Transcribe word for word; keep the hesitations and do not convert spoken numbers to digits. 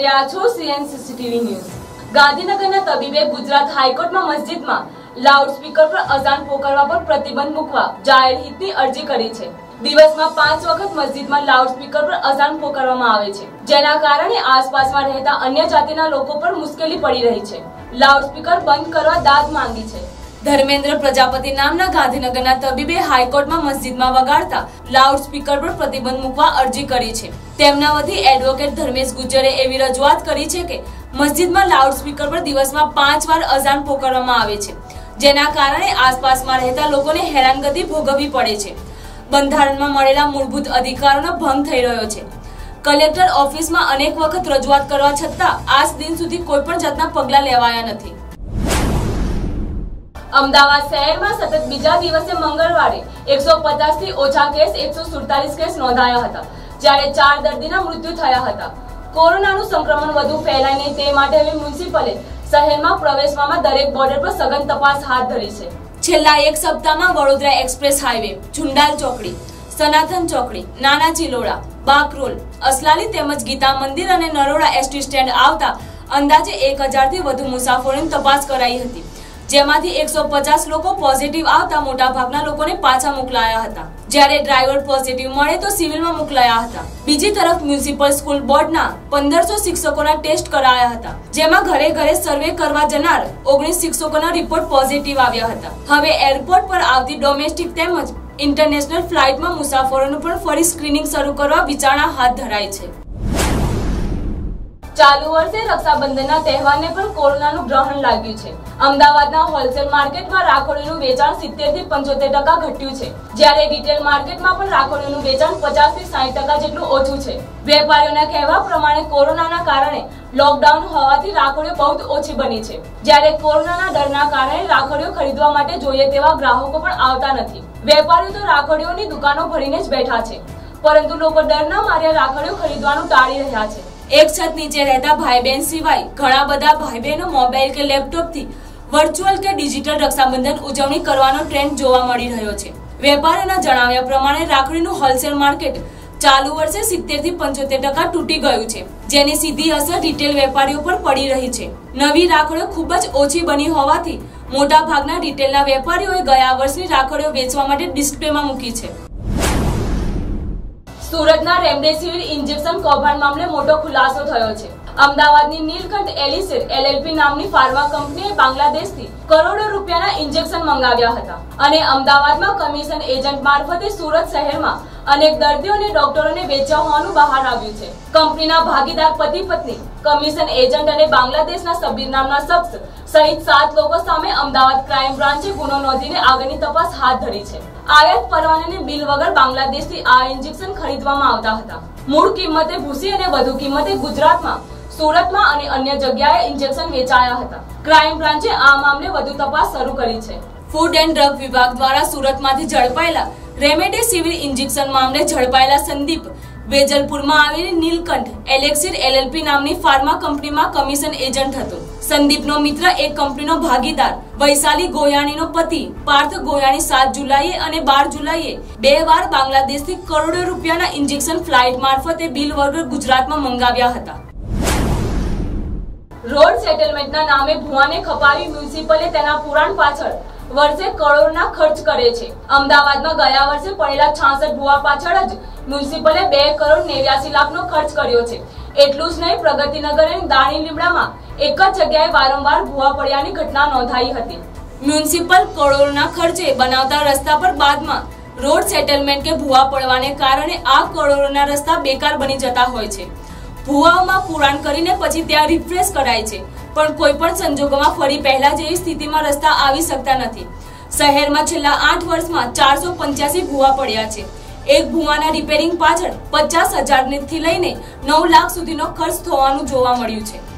રહ્યા છો CN CCTV news. ગાંધીનગરના તબીબે ગુજરાત હાઈકોર્ટમાં મસ્જિદમાં લાઉડસ્પીકર પર અઝાન પોકારવા પર પ્રતિબંધ મૂકવા જાહેર હિતની અરજી કરી છે। દિવસમાં પાંચ વખત મસ્જિદમાં લાઉડસ્પીકર પર અઝાન પોકારવામાં આવે છે, જેના કારણે આસપાસમાં રહેતા અન્ય જાતિના લોકો પર મુશ્કેલી પડી રહી છે। લાઉડસ્પીકર બંધ કરવા દાદ માંગી છે। ધર્મેન્દ્ર પ્રજાપતિ નામના ગાંધીનગરના તબીબે હાઈકોર્ટમાં મસ્જિદમાં વગાડતા લાઉડસ્પીકર પર પ્રતિબંધ મૂકવા અરજી કરી છે। તેમના વતી એડવોકેટ ધર્મેશ ગુજરે એવી રજૂઆત કરી છે કે મસ્જિદમાં લાઉડસ્પીકર પર દિવસમાં પાંચ વાર અઝાન પોકારવામાં આવે છે, જેના કારણે આસપાસમાં રહેતા લોકોને હેરાનગતિ ભોગવવી પડે છે। બંધારણમાં મળેલા મૂળભૂત અધિકારોનો ભંગ થઈ રહ્યો છે। કલેક્ટર ઓફિસમાં અનેક વખત રજૂઆત કરવા છતાં આજ દિન સુધી કોઈ પણ જાતના પગલાં લેવાયા નથી। અમદાવાદ શહેરમાં સતત બીજા દિવસે મંગળવારે એકસો પચાસ થી ઓછા કેસ એકસો સુડતાલીસ કેસ નોંધાયા હતા, જ્યારે ચાર દર્દીના મૃત્યુ થયા હતા। કોરોનાનું સંક્રમણ વધુ ફેલાય નહીં તે માટે હવે મ્યુનિસિપલે શહેરમાં પ્રવેશવામાં દરેક બોર્ડર પર સઘન તપાસ હાથ ધરી છે। છેલ્લા એક સપ્તાહમાં વડોદરા એક્સપ્રેસ હાઈવે, ઝુંડાલ ચોકડી, સનાતન ચોકડી, નાના ચિલોડા, બાકરોલ, અસલાલી તેમજ ગીતા મંદિર અને નરોડા એસટી સ્ટેન્ડ આવતા અંદાજે એક હજાર થી વધુ મુસાફરોની તપાસ કરાઈ હતી, જેમાંથી એકસો પચાસ લોકો પોઝિટિવ આવતા મોટાભાગના લોકોને પાછા મોકલાયા હતા, જ્યારે ડ્રાઈવર પોઝિટિવ મળે તો સિવિલમાં મોકલાયા હતા। બીજી તરફ મ્યુનિસિપલ સ્કૂલ બોર્ડના પંદરસો શિક્ષકોના ટેસ્ટ કરાયા હતા, જેમાં ઘરે ઘરે સર્વે કરવા જનાર ઓગણીસ શિક્ષકોના રિપોર્ટ પોઝિટિવ આવ્યા હતા। હવે એરપોર્ટ પર આવતી ડોમેસ્ટિક તેમજ ઇન્ટરનેશનલ ફ્લાઇટમાં મુસાફરોનું પણ ફરી સ્ક્રીનિંગ શરૂ કરવા વિચારણા હાથ ધરાઈ છે। ચાલુ વર્ષે રક્ષાબંધનના તહેવારને પણ કોરોનાનું ગ્રહણ લાગ્યું છે। અમદાવાદના હોલસેલ માર્કેટમાં રાખોડીનું વેચાણ સિત્તેર થી પંચોતેર ટકા ઘટ્યું છે, જ્યારે રિટેલ માર્કેટમાં પણ રાખોડીનું વેચાણ પચાસ થી સાઠ ટકા જેટલું ઓછું છે। વેપારીઓના કહેવા પ્રમાણે કોરોનાના કારણે લોકડાઉન હોવાથી રાખોડીઓ બહુ ઓછી બની છે, જ્યારે કોરોનાના ડરના કારણે રાખોડીઓ ખરીદવા માટે જોઈએ તેવા ગ્રાહકો પણ આવતા નથી। વેપારીઓ તો રાખોડીઓની દુકાનો ભરીને જ બેઠા છે, પરંતુ લોકો ડરના માર્યા રાખોડીઓ ખરીદવાનું ટાળી રહ્યા છે। એક છત નીચે રહેતા ભાઈ બહેન સિવાય ઘણા બધા ભાઈ બહેનો મોબાઈલ કે લેપટોપથી વર્ચ્યુઅલ કે ડિજિટલ રક્ષાબંધન ઉજવણી કરવાનો ટ્રેન્ડ જોવા મળી રહ્યો છે। વેપારીઓના જણાવ્યા પ્રમાણે રાખડીનું હોલસેલ માર્કેટ ચાલુ વર્ષે સિત્તેર થી પંચોતેર ટકા તૂટી ગયું છે, જેની સીધી અસર રિટેલ વેપારીઓ પર પડી રહી છે। નવી રાખડીઓ ખૂબ જ ઓછી બની હોવાથી મોટા ભાગના રિટેલના વેપારીઓએ ગયા વર્ષની રાખડીઓ વેચવા માટે ડિસ્પ્લેમાં મૂકી છે। સુરતના રેમડેસિવિર ઇન્જેક્શન કૌભાંડ મામલે મોટો ખુલાસો થયો છે। અમદાવાદની નીલકંઠ એલિસિર એલએલપી નામની ફાર્મા કંપનીએ બાંગ્લાદેશથી કરોડો રૂપિયાના ઇન્જેક્શન મંગાવ્યા હતા અને અમદાવાદમાં કમિશન એજન્ટ મારફતે સુરત શહેરમાં અનેક દર્દીઓને ડોક્ટરોને વેચ્યા હોવાનું બહાર આવ્યું છે। કંપનીના ભાગીદાર પતિ પત્ની, કમિશન એજન્ટ અને બાંગ્લાદેશના સબીર નામના શખ્સ સહિત સાત લોકો સામે અમદાવાદ ક્રાઇમ બ્રાન્ચે ગુનો નોંધીને આગળની તપાસ હાથ ધરી છે। આયાત પરવાનાને બિલ વગર બાંગ્લાદેશથી આ ઇન્જેક્શન ખરીદવામાં આવતા હતા। મૂળ કિંમતે ભૂસી અને વધુ કિંમતે ગુજરાતમાં, સુરતમાં અને અન્ય જગ્યાએ ઇન્જેક્શન વેચાયા હતા। ક્રાઇમ બ્રાન્ચે આ મામલે વધુ તપાસ શરૂ કરી છે। ફૂડ એન્ડ ડ્રગ વિભાગ દ્વારા સુરતમાંથી ઝડપાયેલા રેમડેસિવિર ઇન્જેક્શન મામલે ઝડપાયેલા સંદીપ વેજલપુરમાં આવેલી નીલકંઠ એલેક્સિર એલએલપી નામની ફાર્મા કંપનીમાં કમિશન એજન્ટ હતો। સંદીપનો મિત્ર એક કંપનીનો ભાગીદાર વૈશાલી ગોયાણીનો પતિ પાર્થ ગોયાણી સાત જુલાઈએ અને બાર જુલાઈએ બે વાર બાંગ્લાદેશથી કરોડો રૂપિયાના ઇન્જેક્શન ફ્લાઇટ મારફતે બિલ વગર ગુજરાતમાં મંગાવ્યા હતા। રોડ સેટલમેન્ટના નામે ભુવાને ખપાવી મ્યુનિસિપલે તેના પુરાણ પાછળ વર્ષે કરોડના ખર્ચ કરે છે। અમદાવાદમાં ગયા વર્ષે પડેલા છાસઠ ભુવા પાછળ જ મ્યુનિસિપલે બે કરોડ નેવ્યાસી લાખનો ખર્ચ કર્યો છે। એટલું જ નહીં, પ્રગતિનગર અને દાણી લીમડામાં એક જ જગ્યાએ વારંવાર ભુવા પડ્યાની ઘટના નોંધાઈ હતી। મ્યુનિસિપલ કરોડોના ખર્ચે બનાવતા રસ્તા પર બાદમાં રોડ સેટલમેન્ટ કે ભુવા પડવાને કારણે આ કરોડોના રસ્તા બેકાર બની જતા હોય છે। ભુવાઓમાં પુરાણ કરીને પછી ત્યાં રિફ્રેશ કરાય છે, પણ કોઈ પણ સંજોગોમાં ફરી પહેલા જેવી સ્થિતિમાં રસ્તા આવી શકતા નથી। શહેરમાં છેલ્લા આઠ વર્ષમાં ચારસો પંચ્યાસી ભુવા પડ્યા છે। એક ભુવાના રિપેરિંગ પાછળ પચાસ હજાર થી લઈને નવ લાખ સુધીનો ખર્ચ થવાનું જોવા મળ્યું છે।